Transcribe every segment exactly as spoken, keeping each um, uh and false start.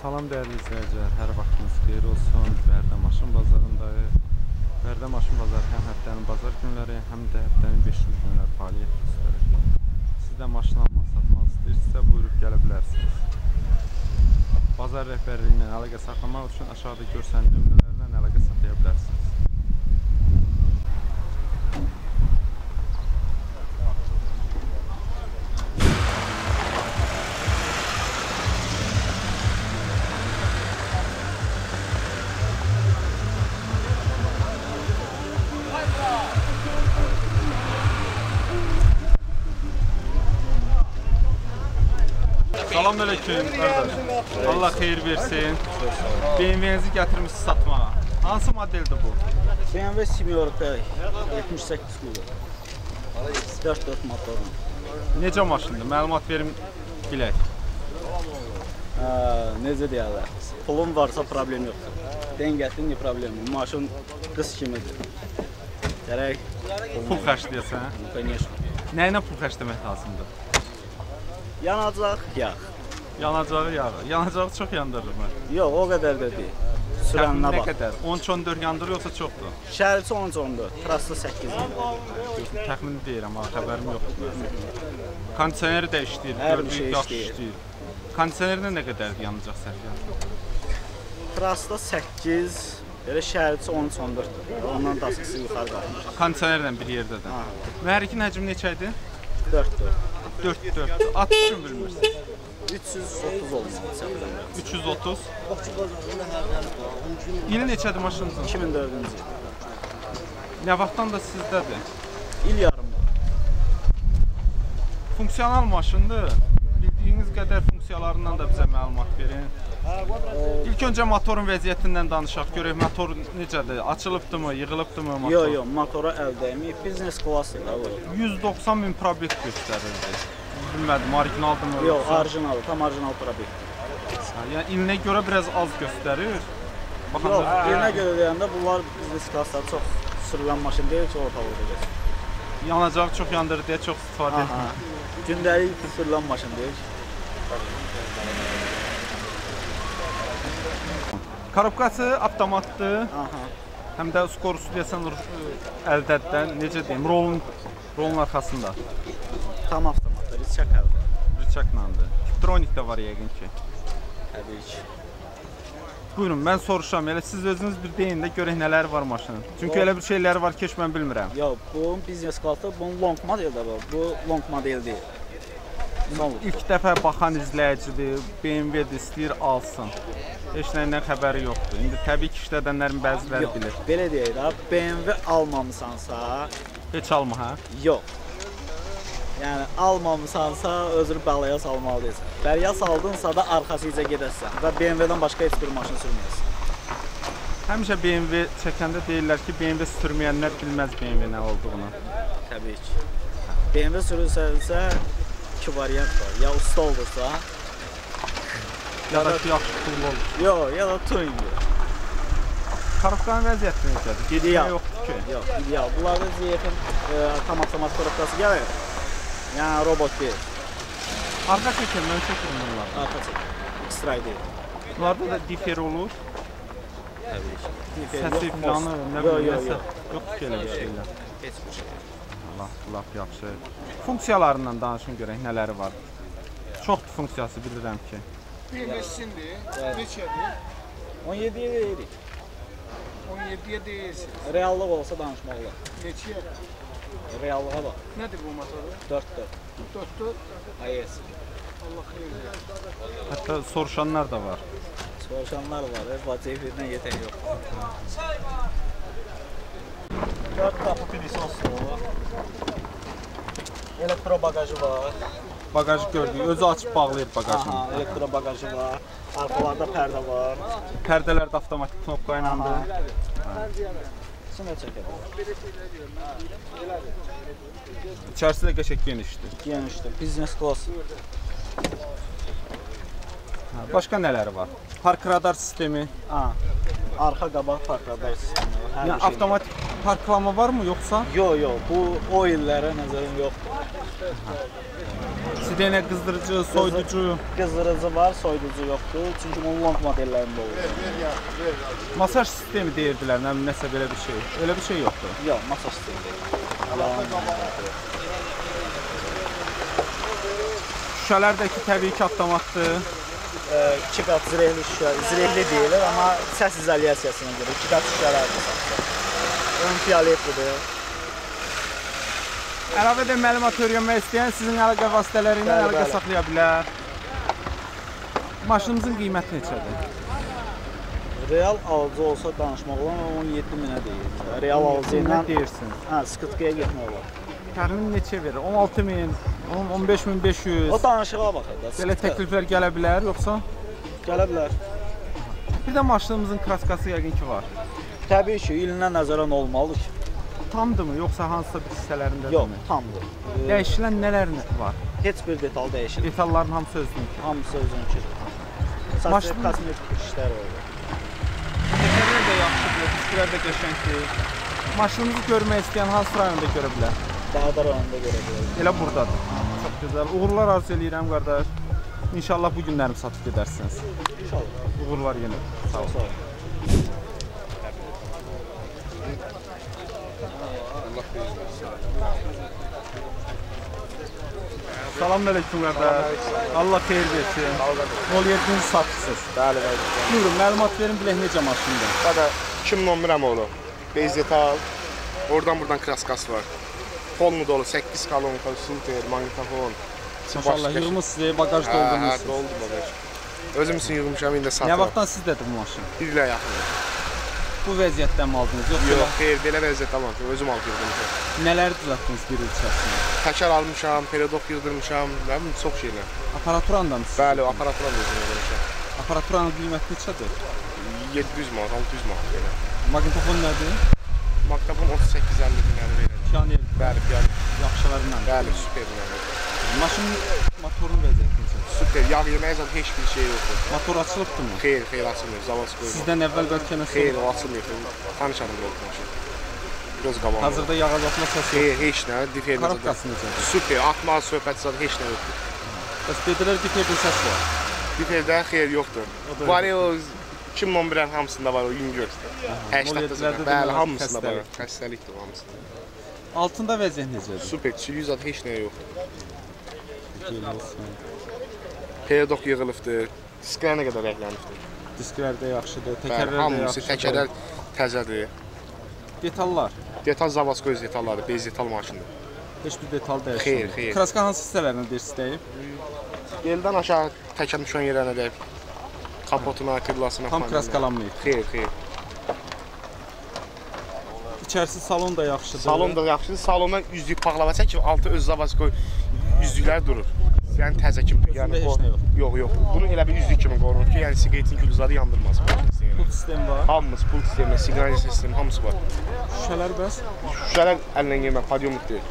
Salam değerli izləyicilər, hər vaxtınız xeyir olsun. Bərdə Maşın Bazarındayıq. Bərdə Maşın Bazarı həm həftənin bazar günləri, həm də həftənin beş günləri fəaliyyət göstərir. Siz də maşın almaq, satmaq istəyirsinizsə buyurub gələ bilərsiniz. Bazar rəhbərliyi ilə əlaqə saxlamaq üçün aşağıda görsənən nömrələrdən əlaqə saxlaya bilərsiniz. Salamünaleyküm qardaş. Allah xeyir versin. B M W'nizi gətirmişsiniz satmağa. Hansı modeldir bu? B M W Simiorka yetmiş səkkiz kilo. dörd dörd motorun. Necə maşındır? Məlumat verim bilək. Hə, necə deyirlər? Pulun varsa problem yoxdur. Dengətin ne problemi? Maşın qız kimidir. Gərək pul xərcləyəsən? Конечно. Nə ilə pul xərcləmək lazımdır? Yanacaq, yağ. Yanacağı yağı. Yanacağı çox yandırır mı? Yox, o qədər də deyil. Sürənlə bax. Nə bax. qədər? on üç on dörd yandırır yoxsa çoxdur? Şəhərçi on üç on dörd, trasda səkkiz. Təxmini deyirəm, amma xəbərim yoxdur. Kondisioneri də işləyir, Hər bir şey yaxşı işləyir. işləyir. Kondisionerdə nə qədərdir yanacaq sərfiyyatı? Trasda səkkiz, belə şəhərçi on üç on dörd. Ondan da asısı yuxarı qalxır. Kondisionerlə bir yerdədir. Mühərrikin həcmi neçə idi? dörd dörd. dörd dörd. At üçün bilmirsiniz. üç yüz otuz olmalı. üç yüz otuz. İli neçədir maşınınızın? iki min dördüncü il. Nə vaxtdan da sizdədir? İl yarım. Funksional maşındır. Bildiyiniz qədər funksiyalarından da bizə məlumat verin. İlk öncə motorun vəziyyətindən danışaq. Görək motor necədir? Açılıbdımı, yığılıbdımı motor? Yox, yox, motora əl dəyməyib. Biznes klassıdır bu. yüz doxsan min probek göstərirdi. Bilmədim, orijinaldırmı? Yox, orijinal, tam orijinal probek. Yəni ilinə görə biraz az göstərir. Yox, ilinə görə deyəndə bunlar biznes klassları çox sürülən maşın deyil ki, ortalıqda gəlir. Yanacağı çox yandırır deyə çox istifadə etmir. Gündəlik sürülən maşın deyil. Korobkası avtomatdır. Aha. Həm də skorusu deyəsən əldədən, necə deyim, rolun, rolun arxasında. Tam avtomatdır, rıçaq əldə. Rıçaqlandır. Tiptronik də var yəqin ki. Təbii ki. Buyurun, mən soruşam, elə siz özünüz bir deyin də görək nələr var maşının. Çünki elə bir şeyləri var ki, mən bilmirəm. Yox, bu biznes klassı, bunun long model də var. Bu long model deyil. İlk dəfə baxan izləyicidir, B M W-də istəyir alsın. Heç nəyindən xəbəri yoxdur. İndi təbii ki, işlədənlərin bəziləri Yox, bilir. belə deyək də, B M W almamısansa... Heç alma, hə? Yox. Yəni, almamısansa, özünü bəlaya salmalıysan. Bəlaya saldınsa da arxasıca gedəsən və B M W-dən başqa heç bir maşın sürməyəsən. Həmişə B M W çəkəndə deyirlər ki, B M W sürməyənlər bilməz B M W nə olduğunu. Təbii ki. B M W sürülsə, iki variant var. Ya usta olursa, ya da ki, yaxşı pullu olur. yox, ya da tuning. Korobkanın vəziyyəti necədir? Gedişmə yoxdur ki. Yox, ideal. Bunlarda Z F-in tam avtomat korobkası gəlir. Yəni, robot deyil. Arqa çəkir, mən çəkirim bunlar. Arxa çəkir. X-ray deyil. Bunlarda da difer olur. Təbii ki. Səsi planı, nə bilim, nəsə yoxdur ki, elə bir şeylər. Heç bir şey. Allah, laf yaxşı. Funksiyalarından danışın görək, nələri var. Çoxdur funksiyası, bilirəm ki. B M W-sindir, neçədir? on yeddiyə deyirik. on yeddiyə deyirsiniz. Reallıq olsa danışmaq olar. Neçəyə? Reallığa bax. Nədir bu motoru? dörd dörd. dörd dörd. I S. Allah xeyir versin. Hətta soruşanlar da var. Soruşanlar var, vaziyetindən yetən yox. dörd qapı pilisosu. Elektro bagajı var. Bagajı gördük, özü açıb bağlayır bagajını. Aha, elektro bagajı var. Arxalarda pərdə var. Pərdələr də avtomatik knopka ilədir. İçinə çəkək. İçərisi də qəşəng genişdir. Genişdir, biznes klass. Başqa nələri var? Park radar sistemi. Ha, arxa qabaq park radar sistemi var. Yəni avtomatik parklama var mı yoxsa? Yox, yox, bu o illərə nəzərim yoxdur. Sidene qızdırıcı, soyuducu. Qızdırıcı var, soyuducu yoxdur. Çünki bunun long modellərində olur. Masaj sistemi deyirdilər, nə bilim, nəsə belə bir şey. Öyle bir şey yoxdur. Yox, masaj sistemi deyil. Şüşələrdəki təbii ki, avtomatdır. İki qat zirehli şüşə, zirehli deyilir, amma səs izolyasiyasına görə iki qat şüşələrdir satılır. Ön fiyoletidir. Əlavə də məlumat öyrənmək istəyən sizin əlaqə vasitələri ilə Bəli, əlaqə bəli. saxlaya bilər. Maşınımızın qiyməti neçədir? Real alıcı olsa danışmaq olar, on yeddi minə deyir. Real alıcı ilə Nə deyirsin? hə, sıkıntıya getmək olar. Təxmin neçə verir? on altı min, on beş min beş yüz. O danışığa baxır da. Belə təkliflər gələ bilər, yoxsa? Gələ bilər. Bir də maşınımızın kraskası yəqin ki var. Təbii ki, ilinə nəzərən olmalıdır ki. Tamdırmı, yoxsa hansısa bir hissələrindədir? Yox, tamdır. Dəyişilən nələr var? Heç bir detal dəyişir. Detalların hamısı özününki. Hamısı özününkidir. Sadəcə Maşın- kosmetik işlər olur. Təkərlər də yaxşıdır, disklər də qəşəngdir. Maşınımızı görmək istəyən hansı rayonda görə bilər? Bağdar rayonunda görə bilər. Elə buradadır. Çox gözəl. Uğurlar arzu eləyirəm qardaş. İnşallah bu günlərimi satıb gedərsiniz. İnşallah. Uğurlar yenə. Sağ ol. Sağ ol. Salamünaleyküm qardaş. Allah xeyir versin. nol yeddinci satırsınız. Bəli, bəli. Buyurun, məlumat verin bilək necə maşındır. Bəli, iki min on bir əmolu. Bezetal. Oradan buradan kraskası var. Polnu dolu, səkkiz kolonka, sulter, magnetofon. Maşallah yığmışsınız, bagaj Hə, hə, doldurmuşsunuz. doldu bagaj. Özüm üçün yığmışam, indi Nə satıram. vaxtdan sizdədir bu maşın? Bir ilə yaxın. Bu vəziyyətdən mi aldınız? Yoxsa Yox, xeyr, belə vəziyyət almamışam. Özüm alıb yığdırmışam. nələri düzəltdiniz bir il içərisində? Təkər almışam, periodok yığdırmışam, nə bilim, çox şeylər. Aparaturandan mı? Bəli, aparatura da özüm yığdırmışam. Aparaturanın qiyməti neçədir? yeddi yüz manat, altı yüz manat belə. Magnetofon nədir? Maktafon otuz səkkiz əlli dinləri verir. Piyoner Bəli, yəni, yaxşılarından. bəli, süper dinləri. Maşının motorun vəziyyəti necədir? Süper, yağ yeməyə zad heç bir şey yoxdur. Motor açılıbdırmı? Xeyr, xeyr, açılmıyor, zavaz qoyulur. Sizdən əvvəl bəlkə nəsə Xeyr, o açılmıyor. Tanış adam oldu maşın. Göz qabağında. hazırda yağ azaltma səsi yox. Xeyr, heç nə, diferdə. Karabkası necədir? Süper, atma, söhbət zad heç nə yoxdur. Bəs dedilər ki, tepin səs var. Diferdə xeyr yoxdur. O da Var ya o iki min on birin hamısında var o yüngül. Moliyetlərdə Həştətdə də bəli, var, hamısında var. xəstəlik. Xəstəlikdir o hamısında. Altında vəziyyət necədir? Süper, yüz zad heç nə yoxdur. Deyil olsun. Periodok yığılıbdır. Disklər nə qədər rənglənibdir. Disklər də yaxşıdır, Bəli, təkərlər də hamısı yaxşıdır. təkərlər təzədir. Detallar. Detal Zavazkoy detalları, bez detal maşındır. Heç bir detal dəyişmir. Xeyr, xeyr. Kraska hansı hissələrinə dirstəyib? Yeldən aşağı təkər düşən yerlərinə dəyib. Kapotuna, kırlasına Tam falan. kraskalanmayıb. Xeyr, xeyr. İçərisi salon da yaxşıdır. Salon da yaxşıdır. Salondan üzlük paxlava çəkib, altı öz Zavazkoy üzlüklər durur. Yəni təzə kimi. Yəni heç nə yox. Yox, yox. Bunu elə bir üzlük kimi qorunur ki, yəni siqaretin gülüzarı yandırmaz. Pul sistemi var. Hamımız pul sistemi, siqaret sistemi hamısı var. Şüşələr bəs? Şüşələr əllə yemək, padyomluq deyil.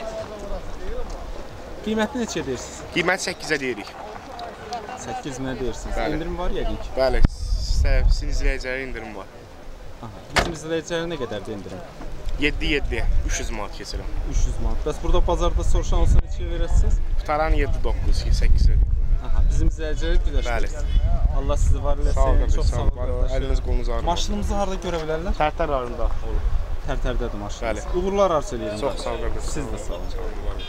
Qiyməti neçə deyirsiniz? Qiymət səkkizə deyirik. səkkiz minə deyirsiniz. Bəli. İndirim var yəqin ki. Bəli, sizə sizin izləyicilərə indirim var. Aha. Bizim izləyicilərə nə qədərdir indirim? yeddi yeddi, üç yüz manat keçirəm. üç yüz manat. Bəs burada bazarda soruşan olsa neçəyə verəsiniz? Qutaran yeddi doqquz, səkkizə deyir. Aha, bizim izləyicilərə güləşdirirsiniz. Bəli. Allah sizi var Sağ olun, eləsin. Çox sağ sağ olun. olun. Əliniz qolunuz ağrır. Maşınımızı harda görə bilərlər? Tərtər rayonunda olur. Tərtərdədir maşınımız. Bəli. Uğurlar arzu edirəm. Çox sağ olun. Siz də sağ olun. Sağ olun. var olun.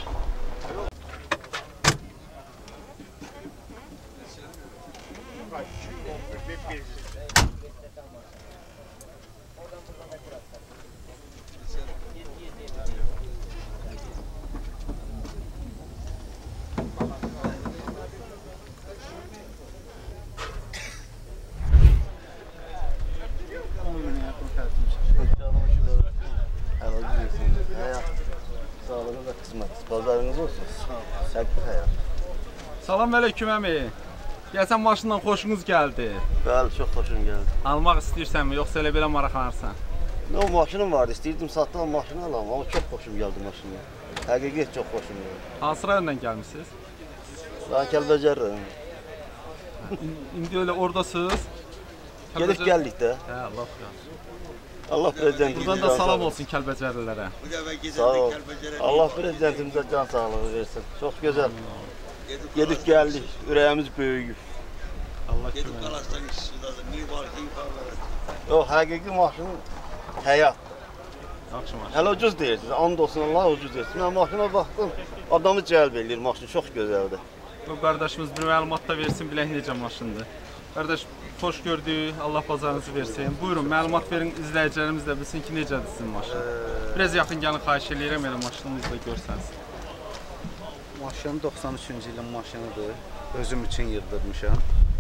Sağlığınız da qismət. Bazarınız olsun. Səkli həyat. Salam əleykum əmi. Gəlsən maşından xoşunuz gəldi. Bəli, çox xoşum gəldi. Almaq istəyirsənmi, yoxsa elə belə maraqlanırsan? O maşınım vardı, istəyirdim satdım maşını alam, amma çox xoşum gəldi maşına. Həqiqət çox xoşum gəldi. Hansı rayondan gəlmisiniz? Daha Kəlbəcər rayonu. İndi öyle oradasınız. Gedib gəldik də. Hə, Allah yaxşı. Allah prezidentimizə Buradan da can salam sağlığı- olsun Kəlbəcərlilərə. Sağ ol. Allah prezidentimizə can sağlığı versin. Çox gözəl. Gedib gəldik, ürəyimiz böyüyüb. Allah kömək. Qalastan işsizdir. Bir var, bir var. Yox, həqiqi maşın həyat. Yaxşı maşın. Hələ ucuz deyirsiniz, and olsun Allah ucuz deyirsiniz. Mən maşına baxdım, adamı cəlb eləyir, maşın çox gözəldir. Bu qardaşımız bir məlumat da versin, bilək necə maşındır. Qardaş, xoş gördük, Allah bazarınızı versin. Buyurun, məlumat verin, izləyicilərimiz də bilsin ki, necədir sizin maşın. Biraz yaxın gəlin, xahiş eləyirəm, elə maşınınızı da görsənsin. Maşın doxsan üçüncü ilin maşınıdır. Özüm üçün yığdırmışam.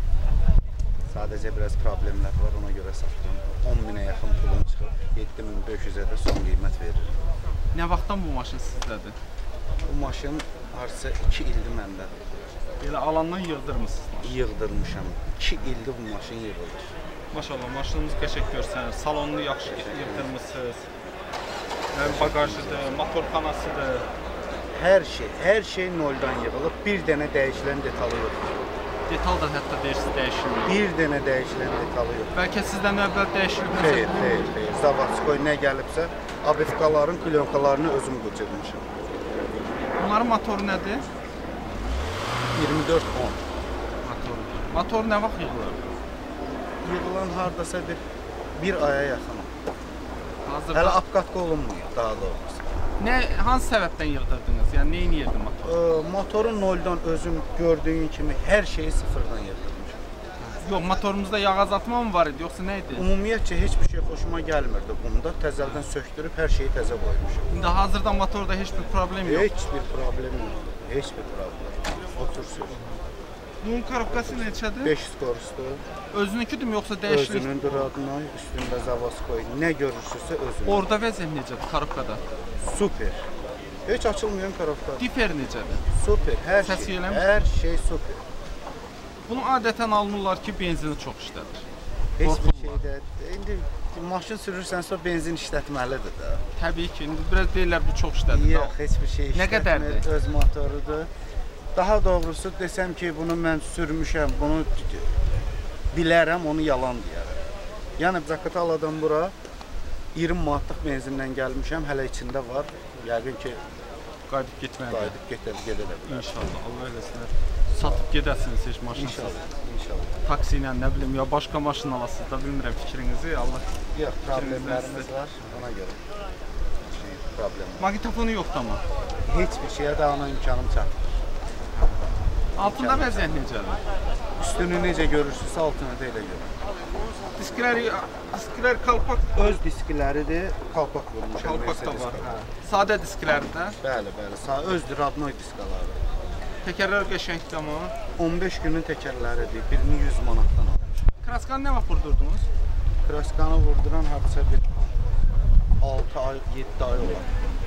Sadəcə biraz problemlər var, ona görə satdım. on minə yaxın pulum çıxıb, yeddi min beş yüzə də son qiymət veririm. Nə vaxtdan bu maşın sizdədir? Bu maşın hardasa iki ildir məndədir. Elə alandan yığdırmısınız maşını. Yığdırmışam. iki ildir bu maşın yığılır. Maşallah, maşınımız qəşəng görsənir. Salonunu yaxşı yığdırmısınız. Yəni, bagajıdır, motorxanasıdır. Hər şey, hər şey noldan yığılıb. Bir dənə dəyişilən detalı yoxdur. Detal da hətta deyirsiniz dəyişilmir. Bir dənə dəyişilən detalı yoxdur. Bəlkə sizdən əvvəl dəyişilib. Xeyr, xeyr, xeyr. Zavodskoy nə gəlibsə, abifkaların, plyonkalarını özüm qıcırmışam. Bunların motoru nədir? iyirmi dörd on. Motoru. Motor nə vaxt yığılır? Yığılan hardasa bir, bir aya yaxın. Hazırda. Hələ apqatqa olunmuyor, daha doğrusu. Nə, hansı səbəbdən yığdırdınız? Yəni, neyin yerdi motor? Ee, motorun noldan özüm gördüyün kimi hər şeyi sıfırdan yığdırmışam. Yox, motorumuzda yağ azaltma mı var idi, yoxsa nə idi? Ümumiyyətcə heç bir şey xoşuma gəlmirdi bunda. Təzədən sökdürüb hər şeyi təzə qoymuşam. İndi hazırda motorda heç bir problem yox. Heç bir problem yoxdur. Heç bir problem. Otursun. Bunun korobkası neçədir? beş skorusdur. Özününküdür yoxsa dəyişilir? Özünündür adına, üstündə Zavodskoy. Nə görürsünüzsə özünün. Orada vəziyyət necədir korobkada? Super. Heç açılmayan korobka. Difer necədir? Super. Hər Səs şey. eləmir? Hər şey super. Bunu adətən almırlar ki, benzini çox işlədir. Heç bir Qorxurlar. şeydə. İndi maşın sürürsənsə benzin işlətməlidir də. Təbii ki, indi biraz deyirlər bu çox işlədir. Yox, heç bir şey Nə işlətmir. qədərdir? Öz motorudur. Daha doğrusu desəm ki, bunu mən sürmüşəm, bunu bilərəm, onu yalan deyərəm. Yəni Zaqataladan bura iyirmi manatlıq benzindən gəlmişəm, hələ içində var. Yəqin ki, Qayıdıb getməlidir. qayıdıb gedə gedə də bilər. İnşallah, Allah eləsinlər. Satıb gedəsiniz heç maşınsız. İnşallah, inşallah. Taksi ilə, nə bilim, ya başqa maşın alasınız da bilmirəm fikrinizi. Allah Yox, problemlərimiz var, ona görə. Şey, problem var. Maqnitofonu yoxdur amma. Heç bir şeyə daha ona imkanım çatmır. Altında vəziyyət necədir? Üstünü necə görürsünüzsə altını da elə görün. Disklər, disklər kalpak, Öz diskləridir, kalpak vurmuşam. kalpak da Mercedes var. kalpak. Sadə disklərdə. Bəli, bəli. Sağ özdür radnoy diskaları. Təkərlər qəşəngdir amma. on beş günün təkərləridir. Birini yüz manatdan almışam. Kraskanı nə vaxt vurdurdunuz? Kraskanı vurduran hadisə bir altı ay, yeddi ay olar.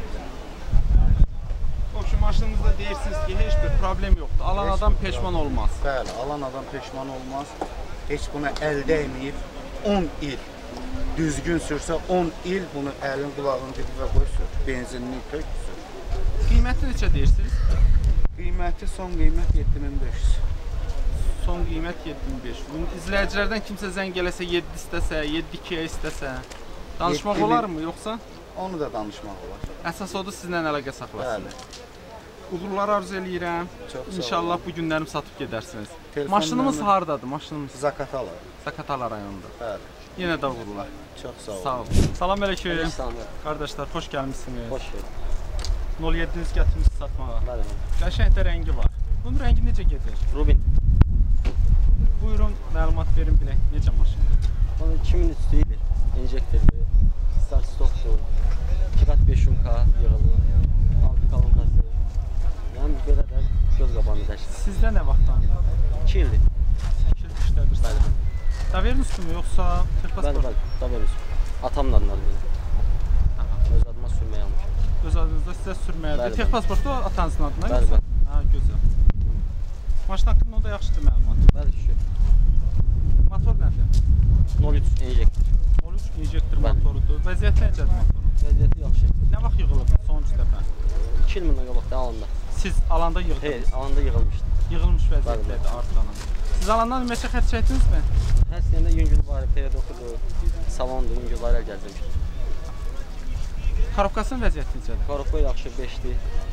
Şu maşınınızda deyirsiniz ki, heç bir problem yoxdur. Alan Heç adam bir peşman problem. olmaz. Bəli, alan adam peşman olmaz. Heç buna əl dəyməyib on il düzgün sürsə on il bunu əlin qulağının dibinə qoy sür. Benzinini tök sür. Qiyməti neçə deyirsiniz? Qiyməti son qiymət yeddi min beş yüz. Son qiymət yeddi min beş yüz. Bunu izləyicilərdən kimsə zəng eləsə, yeddi istəsə, yeddi ikiyə istəsə, danışmaq yeddi min olarmı yoxsa? Onu da danışmaq olar. Əsas odur sizlə əlaqə saxlasın. Bəli. Uğurlar arzu eləyirəm. Çox sağ İnşallah olun. bu günlərimi satıb gedərsiniz. Telefon Maşınımız nömrə- hardadır? Maşınımız Zakatala. Zakatala rayonunda. Bəli. Yenə də uğurlar. Çox sağ olun. Sağ olun. Salam əleykum. Salam. Qardaşlar, xoş gəlmisiniz. Hoş geldin. nol yeddiniz gətirmişsiniz satmağa. Bəli. Qəşəng də rəngi var. Bunun rəngi necə gedir? Rubin. Buyurun, məlumat verin bilək. Necə maşındır? Onun iki min üstüydü. Enjektorlu. Start stoptu. iki kat beş yumka yığıldı. Altı kalonkası. Yani böyle de göz qabağında dəşdir. Sizdə nə vaxtdan? iki ildir. İki il işlədirsiniz. Bəli. Davermisiniz yoxsa Bəli, texpasport? bəli. Tabii öyle. Atamın adını aldı beni. Öz adıma sürməyə almışam. Öz adınızda sizə sürməyədir. Bəli, bəli. Texpasportu atanızın adına Bəli, yoxsa? bəli. Ha, gözəl. Maşın haqqında o da yaxşıdır məlumat. Bəli, şükür. Motor nədir? nol üç enjektor. nol üç injektor Bəli. motorudur. Vəziyyəti necədir motorun? Vəziyyəti yaxşı. Nə vaxt yığılıb sonuncu dəfə? iki il bundan qabaqda alanda. Siz alanda Hey, yığdınız. alanda yığılmışdı. Yığılmış Bəli, vəziyyətdədir arxadan. Siz alandan ümumiyyətlə xətt çəkdinizmi? Hər sənədə yüngül var, P dokudur, salondur, yüngüllər əl gəzdirmişdi. Korobkasının vəziyyəti necədir? Korobka yaxşı beşdir. Səs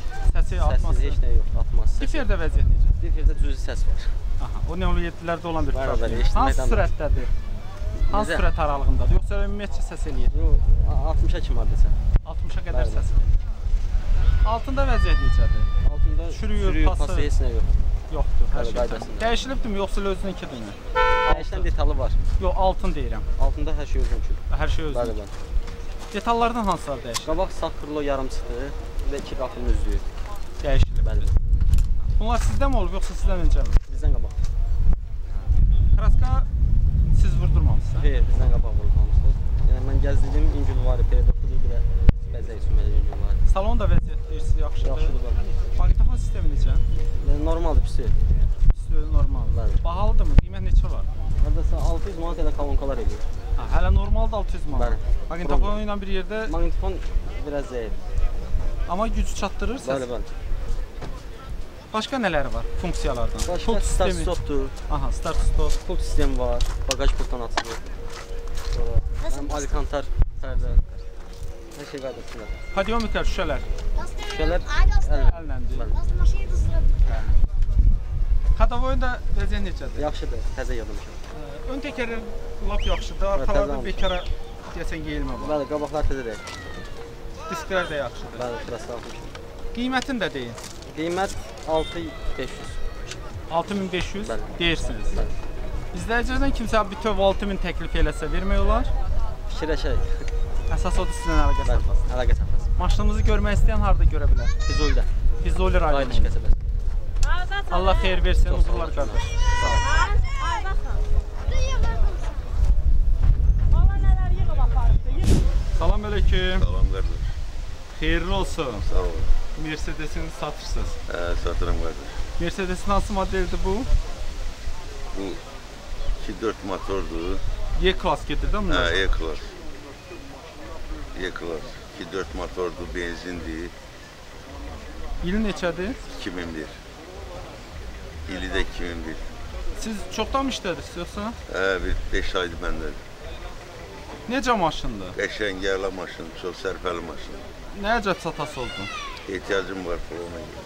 Səsi, atması. Səsi heç nə yox, atması. Diferdə vəziyyət necə? Diferdə cüzi səs var. Aha, o nə olur yeddilərdə olan bir Var, problem. var, eşitməkdən Hansı var. sürətdədir? Hansı Necə? sürət aralığındadır? Yoxsa ümumiyyətcə səs eləyir? Yox, altmışa kimi var desə. altmışa qədər Bəli. səs eləyir. Altında vəziyyət necədir? Altında Çürüyür, çürüyür, pası. pası heç nə yox. Yoxdur, hər Bəli, şey. qaydasında. Dəyişilibdirmi yoxsa özününkidirmi? Dəyişən detalı var. Yox, altın deyirəm. Altında hər şey özünki. Hər şey Bəli, özünün. bəli. Detallardan hansılar dəyişir? Qabaq sağ krilo yarım çıxdı və iki qapının üzlüyü. Dəyişilib. Bəli. Bunlar sizdə mi olub yoxsa sizdən öncəmi? Bizdən qabaq. Kraska siz vurdurmamısınız? Xeyr, bizdən qabaq vurulmamışdı. Yəni mən gəzdiyim İngil var, periodikudur, bir də bəzək sürməli İngil var. Salon da vəziyyət deyirsiz yaxşıdır. Yaxşıdır, bəli. Maqnitofon sistemi necə? Yəni normaldır, pis deyil. Üstü normal. Bəli. Bahalıdırmı? Qiymət neçə olar? Hardasa altı yüz manat elə kolonkalar edir. Ha, hələ normalda altı yüz manat. Bəli. Maqnitofon ilə bir yerdə, Maqnitofon biraz zəif. amma gücü çatdırır səs. Bəli, bəli. Başqa nələri var funksiyalardan? Başqa Pult start sistemi. stopdur, Aha, start stop. pult sistemi var, bagaj pultdan açılır. Sonra həm alkantar pərdə. Hər şey qaydasındadır. Podiometr şüşələr Şüşələr Aygaslar. əlləndi. Bəli. Aslında maşını dızdırabilir. Xadavoyun da vəziyyət necədir? Yaxşıdır, təzə yadılmışam. Ön təkəri lap yaxşıdır. təzə Arxalarda almışam. bekara deyəsən geyilmə var. Bəli, qabaqlar təzədir. Disklər də yaxşıdır. Bəli, biraz almışam. Qiymətini də deyin. Qiymət altı min beş yüz. altı min beş yüz Bəli. deyirsiniz. Bəli. İzləyicilərdən kimsə bütöv altı min təklif eləsə vermək olar. Fikirləşək. Əsas odur sizlə əlaqə Bəli, saxlasın. əlaqə saxlasın. Maşınımızı görmək istəyən harda görə bilər? Füzulidə. Füzuli Qayıdış rayonunda. qəsəbəsi. Allah xeyir versin, Çox sağ olun. uğurlar qardaş. Sağ olun. Salam əleykum. Salam qardaş. Xeyirli olsun. Sağ ol. Mercedesini satırsınız. Hə, satırım qardaş. Mercedesin hansı modeldir bu? Bu iki dörd motordur. Y-Class gedir də Hə, bunlar? E-Class. E-Class. iki dörd motordur, benzindir. İli neçədir? iki min bir. İli də iki min bir. Siz çoxdan mı işlədirsiniz yoxsa? Hə, bir beş aydır məndədir. Necə maşındır? Qəşəng yerli maşın, çox sərfəli maşın. Nəyəcə satası oldun? Ehtiyacım var puluna görə.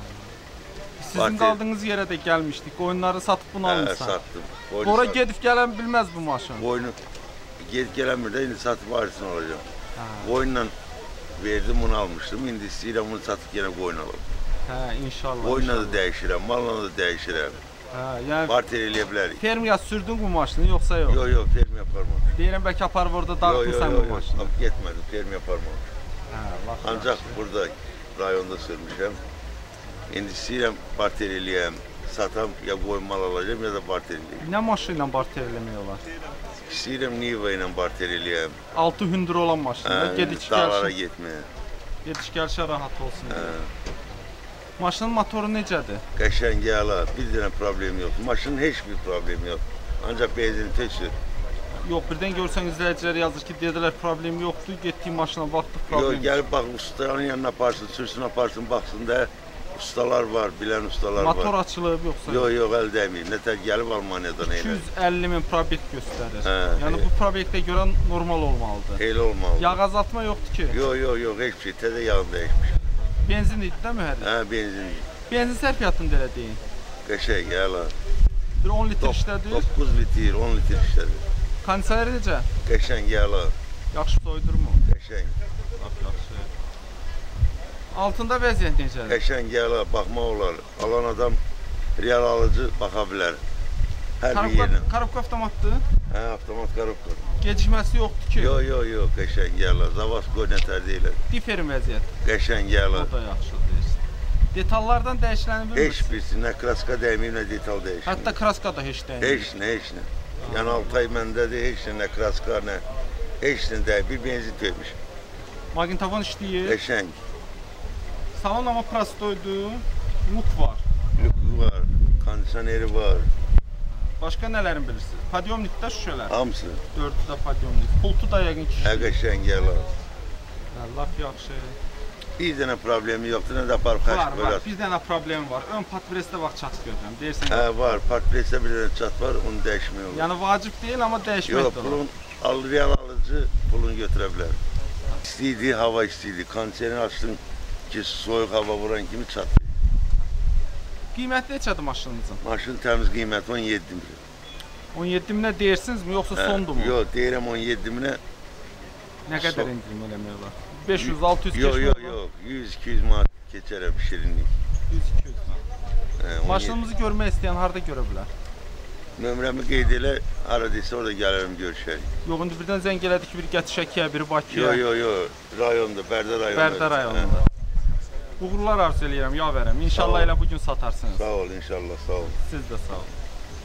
Sizin Batir- qaldığınız yerə də gəlmişdik. Qoyunları satıb bunu Hə, almısan. satdım. Boynu Ora sat- gedib gələn bilməz bu maşın. Boynu gedib gələnmir də, indi satıb varisini olacaq. Hə, Boyunla verdim, bunu almışdım. İndi istəyirəm bunu satıb yenə qoyun alım. hə, inşallah. Boyunla da inşallah. dəyişirəm, malla da dəyişirəm. Hə, yəni Barter eləyə bilərik. fermaya sürdün bu maşını yoxsa yox? Yox, yox, ferm yaparmam. Deyirəm bəlkə aparıb orada Yox, dağıtmısan yox, bu yox, yox, maşını. yox, getmədim, ferm yaparmam. Hə, vaxt Ancaq yaxşı. burada rayonda sürmüşəm. İndi istəyirəm barter eləyəm, satam, ya qoyun mal alacağım, ya da barter eləyəm. Nə maşın ilə barter eləmək olar? İstəyirəm Niva ilə barter eləyəm. altı hündür olan maşın. Hə, Gediş dağlara gəlişə, getməyə. gediş gəlişə rahat olsun. Hə, deyə. Maşının motoru necədir? qəşəng yağla, bir dənə problem yoxdur. Maşının heç bir problemi yox. Ancaq benzin tüksür. Yox, birdən görsən izləyicilər yazır ki, dedilər problem yoxdur, getdiyi maşına baxdıq Yox, problem. gəlib bax ustanın yanına aparsın, sürsün aparsın, baxsın da ustalar var, bilən ustalar var. Motor açılıb yoxsa? Yox, yox, əl dəyməyib. Nətər gəlib Almaniyadan iki elə. yüz əlli min probek göstərir. Hə, yəni hə. bu probektə görə normal olmalıdır. Elə olmalı. Yağ azaltma yoxdur ki. Yox, yox, yox, heç bir şey. Təzə yağını dəyişmiş. Benzin idi də mühərrik. Hə, benzin. Benzin sərfiyyatını da elə deyin. Qəşəng, yağla. Bir on litr işlədir. doqquz litr, on litr işlədir. Kondisioner necə? Qəşəng, yağla. Yaxşı soydurmu? Qəşəng. Lap yaxşı. Altında vəziyyət necədir? Qəşəng, yağla, baxmaq olar. Alan adam real alıcı baxa bilər. Hər bir Karabka, yerlə. karabka avtomatdır. Hə, avtomat korobka. Gecikməsi yoxdur ki. Yox, yox, yox, qəşəng, yağla. Zavasko nətər deyilər. Diferin vəziyyət. Qəşəng, yağla. O da yaxşı deyirsən. Detallardan dəyişiləni Heç bilmirsən. birisi, nə kraska dəyməyib, nə detal dəyişməyib. Hətta kraska da heç dəymir. Heç nə, heç nə. Yəni altı ay məndədir, heç nə, nə kraska, nə. Heç nə deyil, bir benzin töymüş. Maqnitofon işləyir. Qəşəng. Salon amma prostoydu. Mut var. Lüku var, kondisioneri var, Başqa nələrini bilirsiniz? Podyomnikdə şüşələr. hamısı. Dördü də podyomnik. Pultu da yəqin ki. Hə, qəşəng, yağla. Hə, lap yaxşı. Bir dənə problemi yoxdur, nə də aparıb Var, xəşq var. qoyarız. Bir dənə problem var. Ön patpresdə vaxt çat görürəm. Deyirsən. Hə, var, partpresdə bir dənə çat var, onu dəyişmək olur. Yəni vacib deyil, amma dəyişmək Yox, də olar. pulun, al, real alıcı pulunu götürə bilər. İstiydi, hava istiydi, kondisioner açdın, ki soyuq hava vuran kimi çatır. Qiyməti neçədir maşınınızın? Maşın təmiz qiyməti on yeddi milyon. on yeddi minə deyirsinizmi, yoxsa sondur mu? Yox, deyirəm on yeddi minə. Nə qədər son. indirim eləmək olar? beş yüz altı yüz Yox, keçmək yox, olar? yox. yüz iki yüz manat keçərəm şirinlik. yüz iki yüz manat. Hə, on yeddi. Maşınımızı görmək istəyən harda görə bilər? Nömrəmi qeyd elə, ara desə orada gələrəm görüşərik. Yox, indi birdən zəng elədi ki, biri Gəti Şəkiyə, biri Bakıya. Yox, yox, yox. Rayonda, Bərdə rayonunda. Bərdə rayonunda. Uğurlar arzu eləyirəm, ya verəm. İnşallah elə bugün satarsınız. Sağ ol, inşallah, sağ ol. Siz də sağ olun.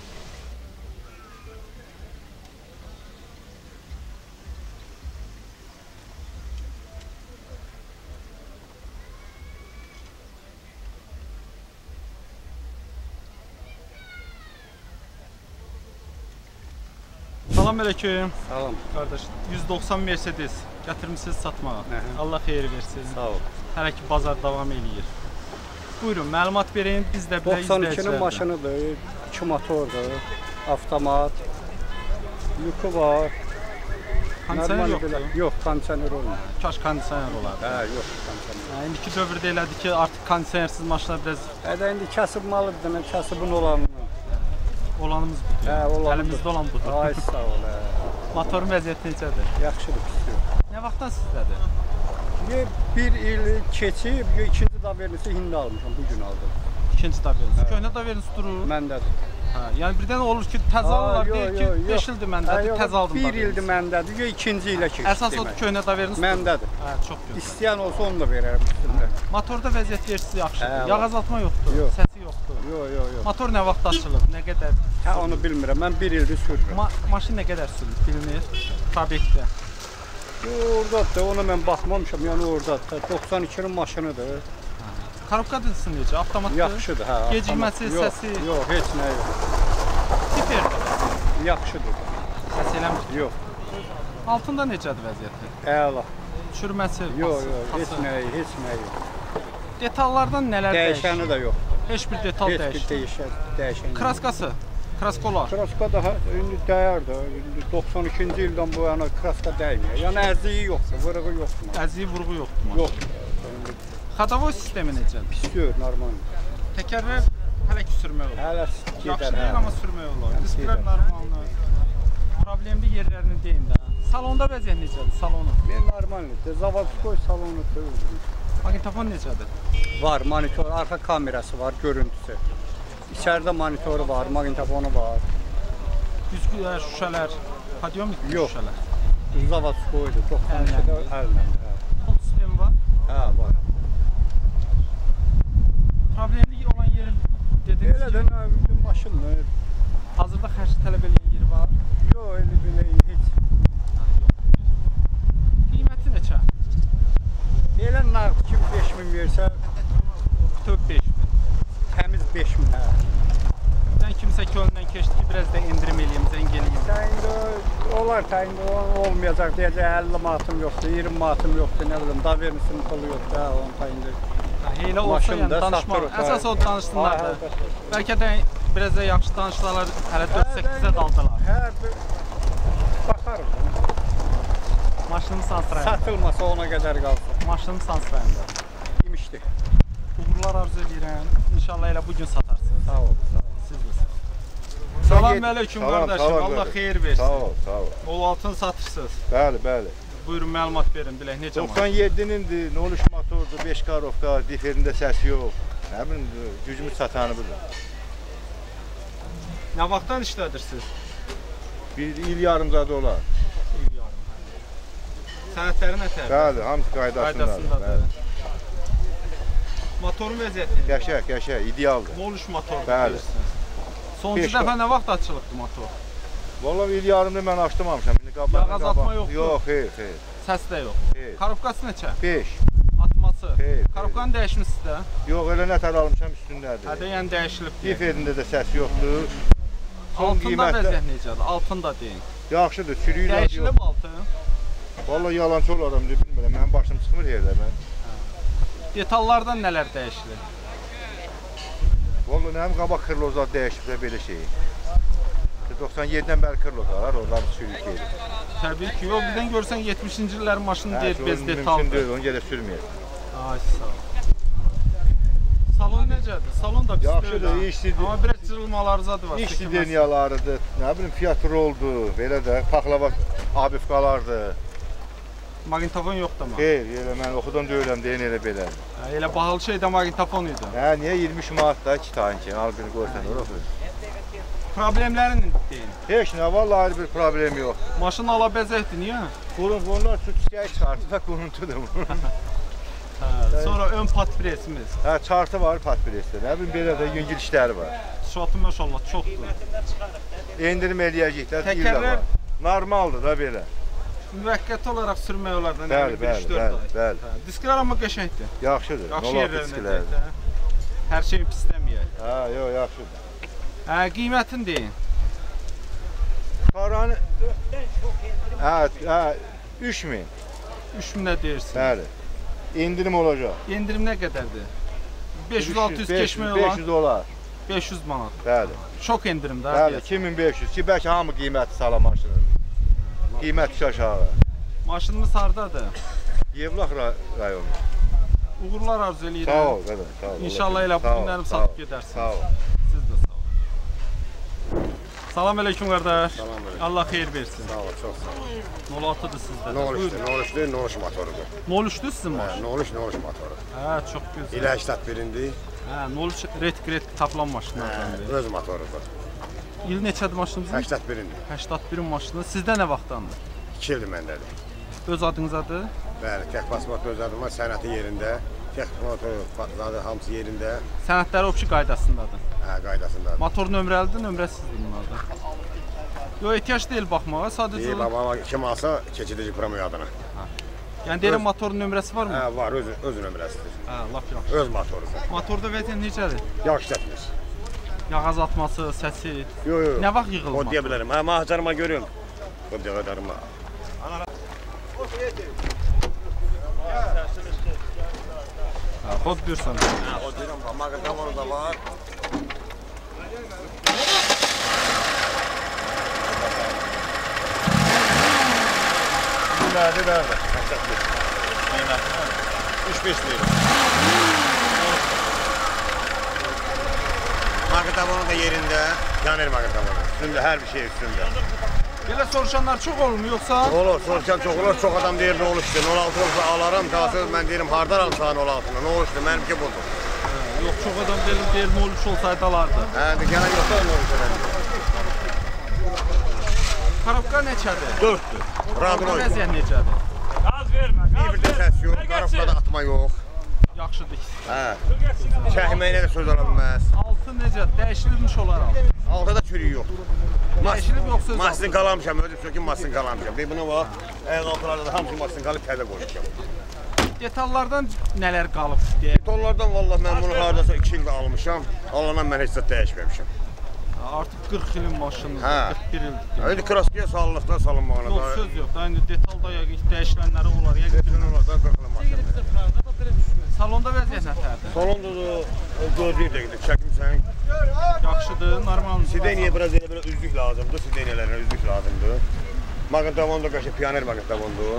Salam aleyküm. Salam. Qardaş, yüz doxsan Mercedes gətirmisiniz satmağa. Hı-hı. Allah xeyir versin. Sağ ol. Hələ ki bazar davam eləyir. Buyurun, məlumat verin, biz də bilək doxsan ikinin maşınıdır, iki motordur, avtomat, yükü var. Kondisioner Normal yoxdur. belə- Yox, kondisioner olmur. Kaş kondisioner olardı. Hə, yox, kondisioner. Hə, indiki dövrdə elədi ki, artıq kondisionersiz maşınlar biraz Hədə indi kasıb malıdır, nə kasıbın olanı. olanımız budur. Hə, olanı. Əlimizdə olan budur. Ay, sağ ol. Hə. Motorun vəziyyəti necədir? Yaxşıdır, pis yox. Nə vaxtdan sizdədir? Bir, bir il keçib, ikinci davernisi hindi almışam, bugün aldım. İkinci daveriniz. Köhnə daveriniz durur. Məndədir. Hə, yəni birdən olur ki, təzə alırlar, deyir ki, beş ildir məndədir, təzə aldım Bir daveriniz. ildir məndədir, yox ikinci ilə keçib. Əsas odur köhnə daveriniz durur. Məndədir. Hə, çox gözəl. İstəyən olsa onu da verərəm üstündə. Motorda vəziyyət yersiz yaxşıdır. Hə, Yağ var. azaltma yoxdur, Yox. səsi yoxdur. Yox, yox, yox. Motor nə vaxt açılıb, nə qədər? Hə, onu bilmirəm. Mən bir ildir sürürəm. Ma maşın nə qədər sürür, bilinir? Probektdə. Oradadır, ona mən baxmamışam. Yəni oradadır. doxsan ikinin maşınıdır. Korobka dizisi necə? Avtomatdır? Yaxşıdır, hə. Gecikməsi, avtomat. Yox, səsi? Yox, heç nə yox. Tiperdir. Yaxşıdır. Səs eləmir. Yox, Altında necədir vəziyyəti? əla. Çürməsi, Yox, pası, yox, heç pası. nə, heç nə yox. Detallardan nələr dəyişir? Dəyişəni də yox. Heç bir detal Heç bir dəyişir. dəyişən, dəyişən. yox. Kraskası, kraskolar. Kraska daha indi dəyər də. İndi doxsan ikinci ildən bu yana kraska dəymir. Yəni əziyi yoxdur, vırığı yoxdur. Əziyi vurğu yoxdur maşın. Yoxdur. Xadavoy sistemi necədir? Pis yox, normal. Təkərlər hələ ki sürmək olur. Hələ Yaxşı gedər. deyil, hə. amma sürmək olur. Hə, Disklər gedər. normaldır. Problemli yerlərini deyin də. Salonda vəziyyət necədir, salonu? Ben normaldir. Zavodskoy salonu tövür. Maqnitofon necədir? Var, monitor, arka kamerası var, görüntüsü. İçeride monitoru var, magnitofonu var. Güzgülər, şüşələr, podiomik Yox. şüşələr. Zavodskoydu, doxsan ikidə əllə. Kod sistemi var. Hə, var. Problemli olan yerin dediniz Elə ki, də nə bir maşındır. hazırda xərc tələb edən yeri var. Yox, elə belə heç. Qiyməti neçə? Elə nağd kim beş min versə, Bütöv beş min. təmiz beş min. Hə. Sən kimsə könlündən keçdi ki, biraz da endirim eləyim, zəng eləyim. Təyində olar, təyində olmayacaq deyəcək əlli manatım yoxdur, iyirmi manatım yoxdur, nə bilim, da vermisin pulu yoxdur, hə, onun təyində. Elə olsa, Maşın yəni da danışmaq. satırıq, hə. Əsas o danışsınlar da. Hə, hə. Bəlkə də biraz da yaxşı danışsalar, hələ dörd səkkizə daldılar. Hər bir baxarıq. Maşının sansırayında. Satılmasa ona qədər qalsın. Maşının sansırayında. İmişdi. Uğurlar arzu edirəm. İnşallah elə bugün satarsınız. Sağ ol, sağ ol. Siz də sağ olun. Salam aleyküm Salam, qardaşım. salam Allah qardaş. xeyir versin. Sağ ol, sağ ol. Ol altın satırsınız. Bəli, bəli. Buyurun məlumat verin bilək necə maşın. doxsan yeddinindir, nol üç motordur, beş karovka, diferində səs yox. Nə bilim, gücümüz çatanı budur. Nə vaxtdan işlədirsiniz? Bir il yarımzadı olar. İl yarım. Sənədləri nə tərəf? Bəli, hamısı qaydasındadır. Qaydasındadır. Bəli. Motorun vəziyyəti. Qəşəng, qəşəng, idealdır. nol üç motordur Bəli. bilirsiniz. Sonuncu Beş dəfə var. nə vaxt açılıbdı motor? Vallahi il yarımdır mən açdımamışam. İndi qabağına Yağ azaltma qabaq- yoxdur? Yox, xeyr, xeyr. Səs də yox. Xeyr. Korobkası neçə? beş. Atması. Xeyr, Korobkanı dəyişmisiniz də. Yox, elə nətər almışam üstündədir. Hədə yəni dəyişilib. Diferində də səs yoxdur. Son Altında qiymətdə vəziyyət necədir? Altında deyin. yaxşıdır, çürüyür. az yox. Dəyişilib altı. Vallahi yalancı olaram, bilmirəm. Mənim başım çıxmır yerdə mən. Detallardan nələr dəyişilir? Vallahi mənim qabaq kırlozlar dəyişibsə belə şey. doxsan yeddidən bəri kırlozlar, oradan sürük gedir. Təbii ki, yox birdən görsən yetmişinci illərin maşını deyir bez Mümkün detaldır. deyil, onu gələ sürməyək. Ay sağ ol. Salon necədir? Salon da pis deyil. Yaxşıdır, işlidir. Amma biraz cırılmaları zadı var. İş siderniyalarıdır, nə bilim fiyat roldur, belə də paxlava abifqalardır. Maqnitofon yoxdur amma. Xeyr, elə mən oxudan deyirəm, deyin elə belə. Hə, elə bahalı şey də maqnitofon idi. Hə, niyə iyirmi üç manat da iki tane ki, al bir qoysan ora qoy. Problemlərini deyin. Heç nə, vallahi ayrı bir problem yox. Maşın alabəzəkdir, niyə? Bunun bunlar su çiçəyi çıxartdı da quruntudur bunun. Hə, sonra ön patpresimiz. Hə, çartı var patpresdə, nə bilim belə də yüngül işləri var. Şatı maşallah çoxdur. Endirim eləyəcək də, Təkərlər normaldır da belə. müvəqqəti olaraq sürmək olardı. Bəli, bəli, bəli, bəli. Disklər amma qəşəngdir. Yaxşıdır, Yaxşı nolaq yerlərində disklər. deyək. Hər şeyin pisləməyək. Hə, yox, yaxşıdır. Hə, qiymətini deyin. Paranı hə, hə, üç min. üç minə deyirsin. Bəli. İndirim olacaq. Endirim nə qədərdir? beş yüz altı yüz keçmək beş olan yüz olar. beş yüz manat. Bəli. Çox endirim də. Bəli, iki min beş yüz. Ki bəlkə hamı qiyməti sala maşının. Qiymət üç aşağı. Maşınımız hardadır? Yevlax rayonu. Uğurlar arzu eləyirəm. Sağ ol, qədər, sağ ol. İnşallah elə bu Sağ ol, günlərim sağ satıb ol, gedərsiniz. Sağ ol. Siz də sağ olun. Salam əleykum qardaş. Salam əleykum. Allah xeyir versin. Sağ ol, çox sağ ol. nol altıdır sizdə. nol üçdür, nol üçdür, nol üç motorudur. nol üçdür sizin maşın? nol üç, nol üç motoru. Hə, çox gözəl. İlə səksən birindir. Hə, nol üç retk-retk tapılan maşınlardandır. Öz motorudur. İl neçədir maşınımızın? səksən birindir. səksən birin maşını. Sizdə nə vaxtdandır? iki ildir məndədir. Öz adınız adı? Bəli, tək pasport öz adım var, sənəti yerində. Tək motoru hamısı yerində. Sənədləri opşi qaydasındadır. Hə, qaydasındadır. Motor nömrəlidir, nömrəsizdir bunlarda. Yox, ehtiyac deyil baxmağa, sadəcə... İyi, baba, kim alsa keçidici promo adına. Yəni deyirəm, motorun nömrəsi varmı? Hə, var, öz, öz nömrəsidir. Hə, lap yaxşı. Öz motorudur. Motorda vəziyyət necədir? Yaxşı çəkmiş. Yağ azaltması, səsi... Yox, yox. Nə vaxt yığılmaz? O deyə bilərəm. Hə, mahcarıma görüyorum. O deyə bilərəm. Hə, xod buyursan. Hə, o deyirəm, mağazamonu da var. Nədir, nədir? üç beş lira. Mağazamonu da yerində. Yaner mağazamonu. Üstündə, hər bir şey üstündə. Belə soruşanlar çox olmuyor, yoxsa? Olur, soruşan çox olur. Çox adam deyir, nə oluşdu? nol altı olsa alaram, daha sonra mən deyirəm, hardan alsan nol altını? Nə oluşdu? Mənimki budur. Yox, çox adam deyir, deyir, nol üç olsaydı alardı. Hə, gələn yoxsa nol üç elədim. Karabka neçədir? dörddür. Radinoy. Vəziyyət necədir? Bir bir də səs yox, qarabqada atma yox. Yaxşıdır ki. Hə. Çəkməyinə də söz ola bilməz. Altı necə? Dəyişilmiş olaraq. Altıda çürük yoxdur. Dəyişilib yox söz Masin qalamışam, özüm söküm masin qalamışam. Bir buna bax, ayaq altılarda da hamısı masin qalıb təzə qoymuşam. Detallardan nələr qalıb deyə. Tonlardan vallah mən bunu hardasa iki ildə almışam. Allanan mən heç də dəyişməmişəm. Artıq qırx ilin maşını, Hə. qırx bir ildir. İndi kraskaya salınıqdan salınmağına Yox, da. söz yox da, indi detalda yəqin dəyişilənləri olar. Yəqin Bütün onlardan qırx ilin maşını. salonda vəziyyət nətərdir? Salonda da gözləyib də çəkimsən. Yaxşıdır, normaldır. Sideniyə biraz elə belə üzlük lazımdır, sideniyalarına üzlük lazımdır. Maqnitofon da qəşəng piyoner maqnitofondur.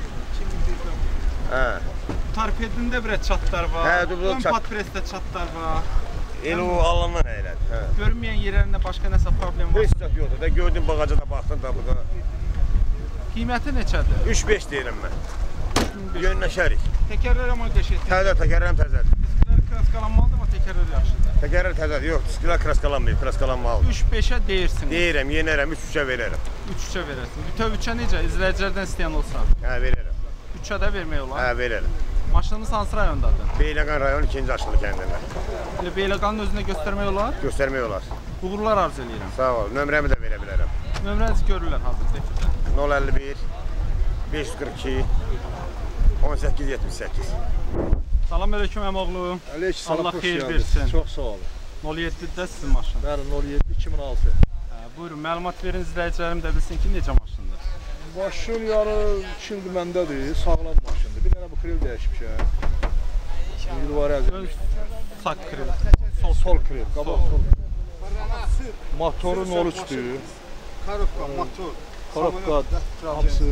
Hə. Torpedində biraz çatlar var. Hə, dur, dur, ön çat- patpresdə çatlar var. Elə o alandan elədi. Hə. Görünməyən yerlərində başqa nəsə problem var. Heç zət yoxdur. Da gördüm bağaca da baxdın da bu da. Qiyməti neçədir? üç beş deyirəm mən. Yönləşərik. Təkərlər amma qəşəng. Təzə, təkərrəm təzədir. Disklər kraskalanmalıdır amma təkərlər yaxşıdır. Təkərlər təzədir. Yox, disklər kraskalanmayıb, kraskalanmalıdır. üç beşə deyirsin. Deyirəm, yenərəm, üç üçə verərəm. üç üçə verərsən. Bütöv üçə necə? İzləyicilərdən istəyən olsa. Hə, verərəm. üçə də vermək olar. Hə, verərəm. Maşınımız hansı rayondadır? Beyləqan rayon ikinci aşılı kəndində. Elə Beyləqanın özünə göstərmək olar. Göstərmək olar. Uğurlar arzu edirəm. Sağ ol. Nömrəmi də verə bilərəm. Nömrənizi görürlər hazırda. nol əlli bir beş yüz qırx iki on səkkiz yetmiş səkkiz. Salam əleykum əmoğlu. Əleykum salam, Allah xoş xeyir gəldiniz. versin. Çox sağ olun. nol yeddidə sizin maşın. Bəli, nol yeddi iki min altı. Hə, buyurun, məlumat verin izləyicilərim də bilsin ki, necə maşındır. Maşın yarı iki ildir məndədir, sağlam maşındır. Bir dənə bu kril dəyişmişəm. İndi var Ön əzim. sak kril. Sol, sol kril, qabaq sol. Motoru nol üçdür. Karabka, motor. Korobka hamısı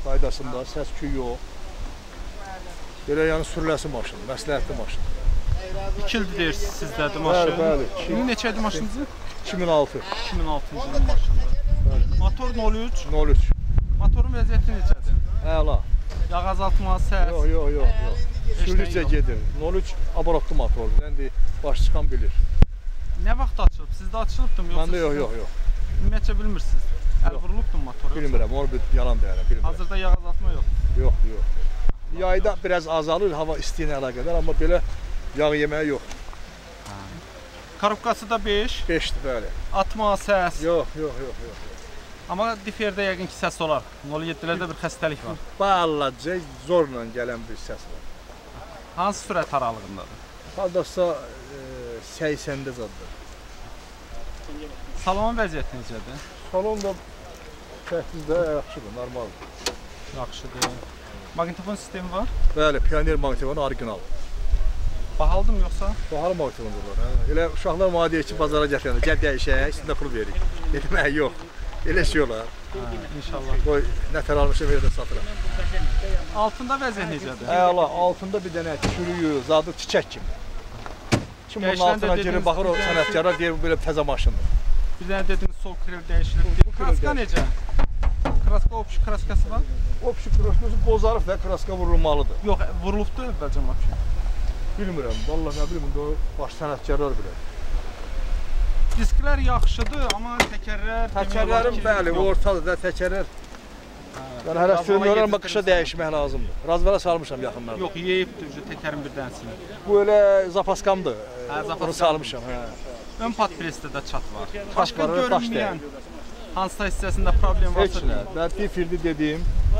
qaydasında, səs-küy yox. Belə yəni sürüləsi maşın, məsləhətli maşın. iki ildir deyirsiniz sizdədir maşın. Bəli, bəli. İndi neçədir maşınınızın? iki min altı. iki min altıncı ilin maşınıdır. Motor nol üç. nol üç. Motorun vəziyyəti necədir? Əla. Yağ azaltma, səs. Yox, yox, yox, yox. Sürücə gedir. nol üç abarotlu motordur. İndi baş çıxan bilir. Nə vaxt açılıb? Sizdə açılıbdım yoxsa? Məndə yox, yox, yox. Ümumiyyətcə bilmirsiniz. Əl vurulubdur motora? Bilmirəm, onu bir yalan deyərəm, bilmirəm. Hazırda yağ azaltma yox. Yox, yox. Yayda biraz azalır hava istiyinə əlaqədar, amma belə yağ yeməyi yox. Korobkası da beş. beşdir, bəli. Atma, səs. Yox, yox, yox, yox. Amma diferdə yəqin ki səs olar. nol yeddilərdə bir xəstəlik var. Balaca zorla gələn bir səs var. Hansı sürət aralığındadır? Hardasa e, səksəndə zaddır. Salonun vəziyyəti necədir? Salon da səkkizdə yaxşıdır, normaldır. Yaxşıdır. Maqnitofon sistemi var? Bəli, pioner maqnitofon orijinal. Bahalıdır mı yoxsa? Bahalı maqnitofondur var. Hə. Elə uşaqlar mənə deyir ki, bazara gətirəndə gəl dəyişək, üstündə pul veririk. Dedim, hə, yox. Elə şey olar. Hə, inşallah. Qoy, nətər almışam, elə də satıram. Altında vəziyyət necədir? Əla, altında bir dənə çürüyü, zadı çiçək kimi. Kim bunun Dəyişən də altına girir, dediniz, baxır o bir dənə sənətkara deyir, bu belə təzə maşındır. Bir dənə dediniz sol kril dəyişilir. Kraska necə? Kraska opşu kraskası var? Opşu kraskası bozarıb və kraska vurulmalıdır. Yox, vurulubdur əvvəlcən opşu. Bilmirəm, vallahi nə bilim, o baş sənətkarlar bilər. Disklər yaxşıdır, amma təkərlər... Təkərlərin bəli, ortadır da təkərlər. Yəni hələ sürmüyorlar, amma qışa dəyişmək lazımdır. Razvara salmışam yaxınlarda. Yox, yeyibdir təkərin bir dənəsini. Bu elə zapaskamdır. Hə, zapaskamdır. Onu salmışam. Hə. Ön patpresdə də çat var. Çat Başqa var, baş görünməyən hansısa hissəsində problem Heç varsa... nə. Mən difirdi dediyim.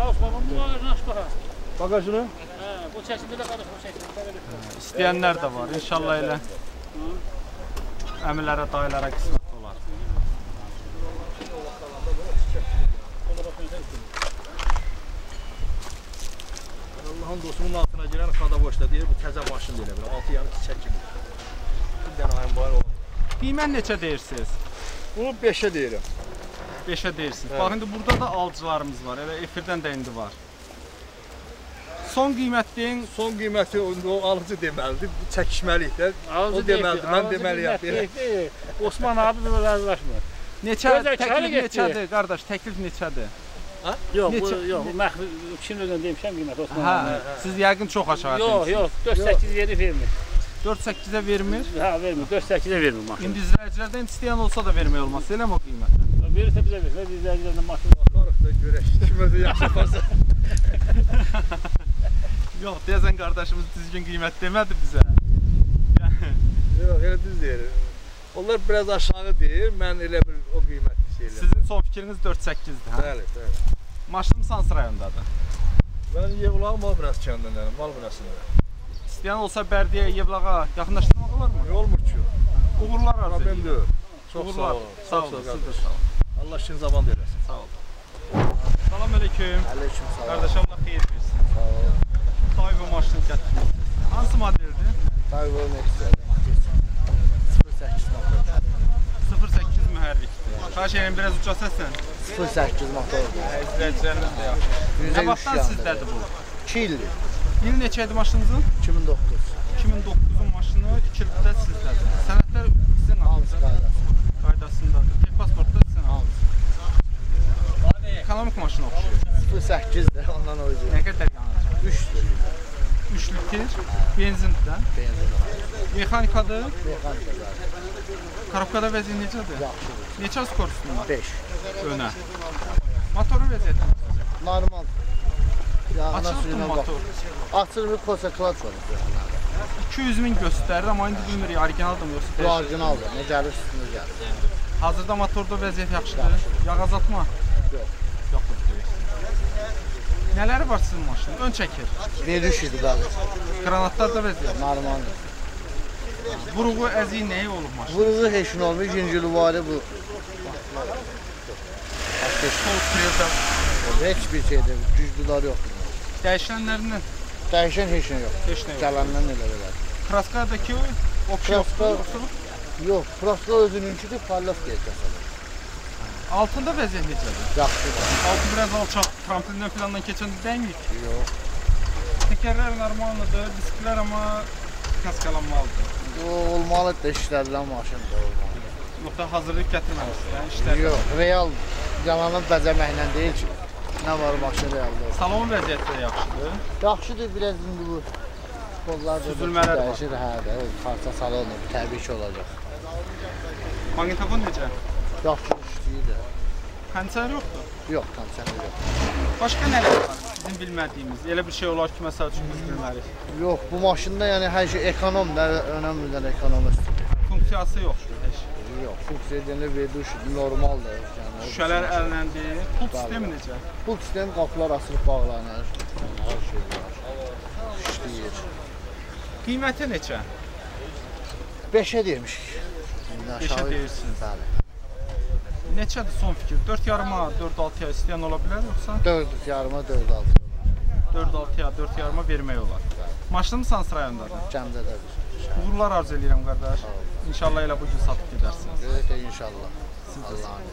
Bagajını? Bu çəkində də qalır, bu çəkində. İstəyənlər də var. İnşallah elə əmilərə, dayılara qismət olar. Allah'ın dostumun altına girən Xadaboşda deyir, bu təzə maşın deyil. altı yanı çiçək kimi. Bir dənə ayın bayır olur. Qiymət neçə deyirsiniz? Bunu beşə deyirəm. beşə deyirsiniz. Bax, indi burada da alıcılarımız var. Elə efirdən də indi var. Son qiymət deyin. Son qiyməti o alıcı deməlidir, çəkişməliyik də. O deməlidir, mən deməliyəm. Osman abi belə razılaşmır. Neçə, təklif neçədir, qardaş, təklif neçədir? Yox, bu, yox, bu məxfi, şimdiden demişəm qiymət Osman abi. Hə, siz yəqin çox aşağı demişsiniz. Yox, yox, dörd səkkiz yeri vermir. dörd səkkizə vermir? Hə, vermir, dörd səkkizə vermir maşın. İndi izləyicilərdən istəyən olsa da vermək olmaz, eləmi o qiymətdən? Verirsə bizə verir, biz izləyicilərdən maşın baxarıq da görək, kimədə yaxşı yaparsa. Yox, deyəsən qardaşımız düzgün qiymət demədi bizə. Yox, elə düz deyir. Onlar biraz aşağı deyir, mən elə bir o qiymətli şeylər. Sizin son fikriniz dörd səkkizdir, hə? Bəli, bəli. Maşınım Sans rayondadır. Mən Yevlağı Malbras kəndindənəm, Malbrasında. İstəyən olsa Bərdiyə, Yevlağa yaxınlaşdırmaq olar mı? Olmur ki. Uğurlar arzu edirəm. Problem deyil. Çox sağ olun. Sağ olun, siz də sağ olun. Allah işin zamanı eləsin. Sağ olun. Salam aleyküm. Aleyküm salam. Qardaş, Allah xeyir versin. Sağ olun. Tayvo maşını gətirmişsiniz. Hansı modeldir? Tayvo Nexia. sıfır səkkiz motor. sıfır səkkiz mühərrikdir. Xahiş edirəm, biraz uca səslə. sıfır səkkiz motor. İzləyiciləriniz də yaxşı. Nə vaxtdan sizdədir bu? iki ildir. İl neçəydi maşınınızın? iki min doqquz. iki min doqquzun maşını iki ildə sizdədir. Sənədlər sizin adınızda? Qaydasındadır. Tek pasportda sizin adınızda. Ekonomik maşına oxşuyur. sıfır səkkizdir, ondan o yüzden. Nə qədər yanacaq? üç litr. üç litr benzindir də? Benzin. Mexanikadır? Mexanikadır. Korobkada vəziyyət necədir? Yaxşıdır. Neçə skor üstündə? beş. Önə. Motorun vəziyyəti necədir? Normal. Açılıbdır motor. Açılır, kosa klats var. iki yüz min göstərir, amma indi bilmirik, orijinaldır mı yoxsa Bu orijinaldır, nə gəlir üstünə gəlir. Hazırda motorda vəziyyət yaxşıdır. Yağ azaltma? Yox. Yoxdur. Nələri var sizin maşının? Ön çəkir. Veriş idi bəli. Qranatlarda vəziyyət? Normaldır. Vuruğu, əziyi nəyi olub maşının? Vuruğu heç nə olmuyor, yüngülü var bu. Sol kreldə heç bir şeydir, güclülər yoxdur. Dəyişənlərindən? Dəyişən heç nə yox. Heç nə yox. Gələndən elə belə. Kraskadakı opsiya yoxdur? Yox, kraska özününkidir, parlaq deyək kəsəlir. Altında vəziyyət necədir? Yaxşıdır. Altı biraz alçaq, tramplindən filandan keçəndə dəymik? Yox. Təkərlər normaldır, disklər amma kaskalanmalıdır. O olmalıdır, işlədilən maşındır olmalı. Yox da hazırlayıb gətirməlisiniz, işlər. Yox, real yalanıb bəzəməklə deyil ki. Nə var maşın realda? Salon vəziyyəti də yaxşıdır. Yaxşıdır, biraz indi bu kollar süzülmələr var. Dəyişir, hə də, parça salonu təbii ki olacaq. Maqnitofon necə? Yaxşı işləyir də. Həmçər yoxdur? Yox, həmçər yox. Başqa nələr var bizim bilmədiyimiz? Elə bir şey olar ki, məsəl üçün biz bilmərik. Yox, bu maşında yəni hər şey ekonomdur, önəmlidir ekonomist. Funksiyası yoxdur heç. Yox, funksiya edəndə verdiyi normaldır. Yəni, şüşələr əlləndi. Pult sistemi necə? Pult sistemi qapılar açılıb bağlanır. Yəni, hər şey var. İşləyir. Qiyməti neçə? beşə demişik. beşə deyirsiniz. Bəli. Neçədir son fikir? dörd yarıma, dörd altıya istəyən ola bilər yoxsa? dörd yarıma, dörd altıya olar. dörd altıya, dörd yarıma vermək olar. Maşınım Sans rayondadır. Gəmdədədir. Uğurlar arzu edirəm qardaş. İnşallah elə bu gün satıb gedərsiniz. Evet, inşallah. Allah'ın.